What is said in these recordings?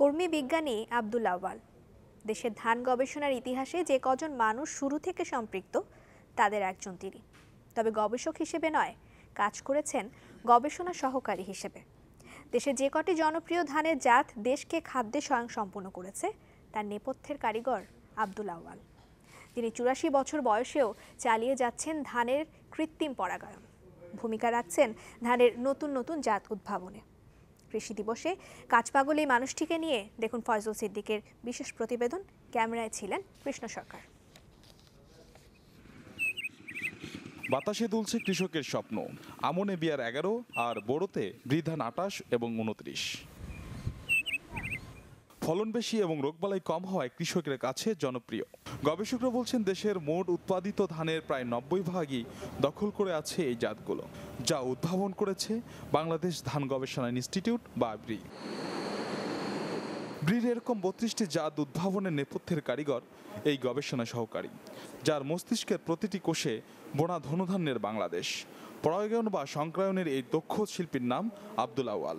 কর্মী বিজ্ঞানী আব্দুল আউয়াল দেশের ধান গবেষণার ইতিহাসে যে কজন মানুষ শুরু থেকে সম্পৃক্ত তাদের একজন তিনি। তবে গবেষক হিসেবে নয়, কাজ করেছেন গবেষণা সহকারী হিসেবে। দেশে যে কটি জনপ্রিয় ধানের জাত দেশকে খাদ্যে স্বয়ংসম্পূর্ণ করেছে তার নেপথ্যের কারিগর আব্দুল আউয়াল। তিনি ৮৪ বছর বয়সেও চালিয়ে যাচ্ছেন ধানের কৃত্রিম পরাগায়ন, ভূমিকা রাখছেন ধানের নতুন নতুন জাত উদ্ভাবনে। কৃষি দিবসে কাজপাগল এই মানুষটিকে নিয়ে দেখুন ফয়জুল সিদ্দিকের বিশেষ প্রতিবেদন। ক্যামেরায় ছিলেন কৃষ্ণ সরকার। বাতাসে দুলছে কৃষকের স্বপ্ন। আমনে বিয়ার ১১ আর বোরোতে বৃধান ২৮ এবং ২৯। ফলন বেশি এবং রোগবালাই কম হওয়ায় কৃষকের কাছে জনপ্রিয়। গবেষকরা বলছেন দেশের মোট উৎপাদিত ধানের প্রায় ৯০% দখল করে আছে এই জাতগুলো, যা উদ্ভাবন করেছে বাংলাদেশ ধান গবেষণা ইনস্টিটিউট বা ব্রি। ব্রির এরকম ৩২টি জাত উদ্ভাবনের নেপথ্যের কারিগর এই গবেষণা সহকারী, যার মস্তিষ্কের প্রতিটি কোষে বোনা ধনুধান্যের বাংলাদেশ। পরাগায়ন বা সংক্রায়নের এই দক্ষ শিল্পীর নাম আব্দুল আউয়াল।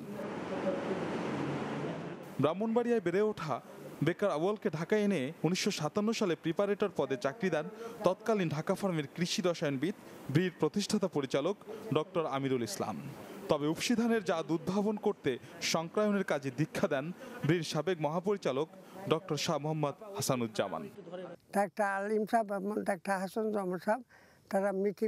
ব্রাহ্মণবাড়িয়ায় বেড়ে ওঠা বেকার আউয়ালকে ঢাকায় এনে ১৯৫৭ সালে প্রিপারেটর পদে চাকরি দেন তৎকালীন ঢাকা ফার্মের কৃষি রসায়নবিদ ব্রির প্রতিষ্ঠাতা পরিচালক ডক্টর আমিরুল ইসলাম। তবে উপসি ধানের জাত উদ্ভাবন করতে সংক্রায়নের কাজে দীক্ষা দেন ব্রির সাবেক মহাপরিচালক ডক্টর শাহ মোহাম্মদ হাসানুজ্জামান। ডাক্তার আলিম সাহেব এবং ডাক্তার হাসানুজ্জামান সাহেব তারা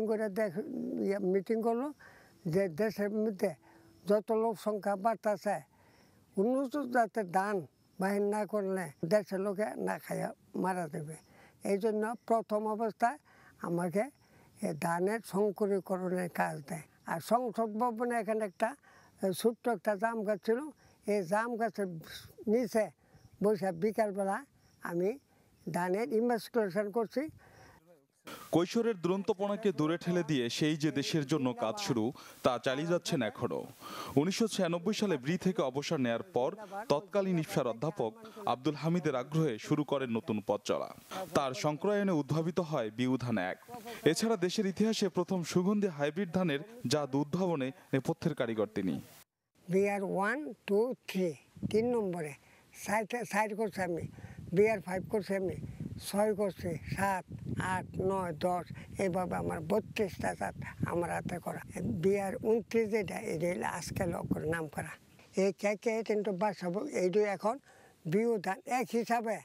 মিটিং করলো যে দেশের মধ্যে যত লোক সংখ্যা বাড়তেছে, উন্নত জাতের ধান বাহির না করলে দেশের লোকে না খাইয়া মারা দেবে। এই জন্য প্রথম অবস্থায় আমাকে ধানের সংকরীকরণের কাজ দেয়। আর সংসদ ভবনে এখানে একটা ছোট্ট একটা জাম গাছ ছিল, এই জাম গাছের নিচে বসে বিকালবেলা আমি ধানের ইনভেস্টিগেশন করছি। কৈশোরের দুরন্তপনাকে দূরে ঠেলে দিয়ে সেই যে দেশের জন্য কাজ শুরু, তা চালিয়ে যাচ্ছেন এখনো। ১৯৯৬ সালে ব্রি থেকে অবসর নেয়ার পর তৎকালীন ইফসার অধ্যাপক আব্দুল হামিদের আগ্রহে শুরু করেন নতুন পথ চলা। তার সংক্রায়নে উদ্ভাবিত হয় বিউ ধান ১। এছাড়া দেশের ইতিহাসে প্রথম সুগন্ধি হাইব্রিড ধানের জাত উদ্ভাবনে নেপথ্যের কারিগর তিনি। বিআর 1, 2, 3 3 নম্বরে সাইড করছি আমি, বিআর 5 করছি আমি, 6 করছি, 7, 8, 9, 10, এইভাবে আমার ৩২টা জাত আমার হাতে করা। বিআর ২৯ যেটা এটা আজকে লক্ষ্যের নাম করা। এই কেকে কিন্তু বাসাবো এইটাই এখন বিউ ধান ১ হিসাবে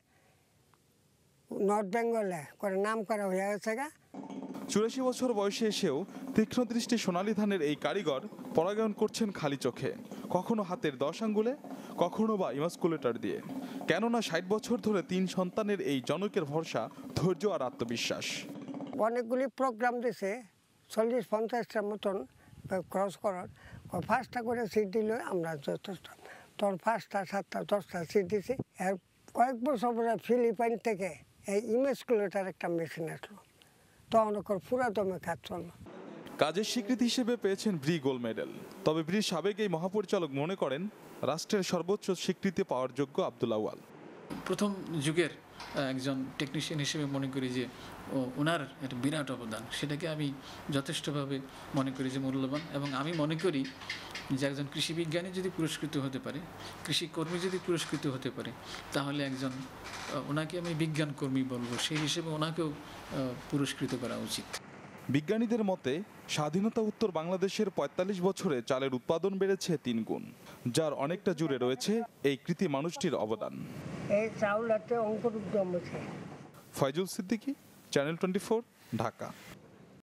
নর্থ বেঙ্গলে করে নাম করা হয়ে গেছে। ৮৪ বছর বয়সে এসেও তীক্ষ্ণ দৃষ্টি সোনালী ধানের এই কারিগর পরাগায়ন করছেন খালি চোখে, কখনো হাতের ১০ আঙ্গুলে, কখনো বা ইমাস্কুলেটর দিয়ে। কেননা ৬০ বছর ধরে 3 সন্তানের এই জনকের ভরসা, ধৈর্য আর আত্মবিশ্বাস। অনেকগুলি প্রোগ্রাম দিছে, ৪০-৫০টার মতন ক্রস করার। 5টা করে সিট দিলে আমরা যথেষ্ট। তোর 5টা 7টা 10টা সিট দিছি। এর কয়েক বছর পরে ফিলিপাইন থেকে এই ইমাস্কুলেটর একটা মেশিন আসলো, তখন পুরা দমে কাজ চললো। কাজের স্বীকৃতি হিসেবে পেয়েছেন ব্রি গোল্ড মেডেল। তবে ব্রির সাবেক এই মহাপরিচালক মনে করেন রাষ্ট্রের সর্বোচ্চ স্বীকৃতি পাওয়ার যোগ্য আব্দুল আউয়াল। প্রথম যুগের একজন টেকনিশিয়ান হিসেবে মনে করি যে ওনার একটা বিরাট অবদান, সেটাকে আমি যথেষ্টভাবে মনে করি যে মূল্যবান। এবং আমি মনে করি যে একজন কৃষি বিজ্ঞানী যদি পুরস্কৃত হতে পারে, কৃষি কর্মী যদি পুরস্কৃত হতে পারে, তাহলে ওনাকে আমি বিজ্ঞান কর্মী বলবো, সেই হিসেবে ওনাকেও পুরস্কৃত করা উচিত। বিজ্ঞানীদের মতে স্বাধীনতা উত্তর বাংলাদেশের ৪৫ বছরে চালের উৎপাদন বেড়েছে ৩ গুণ, যার অনেকটা জুড়ে রয়েছে এই কৃতি মানুষটির অবদান। এই চাউলাতে অঙ্কুর উদ্যম আছে। ফয়জুল সিদ্দিকী, চ্যানেল 24, ঢাকা।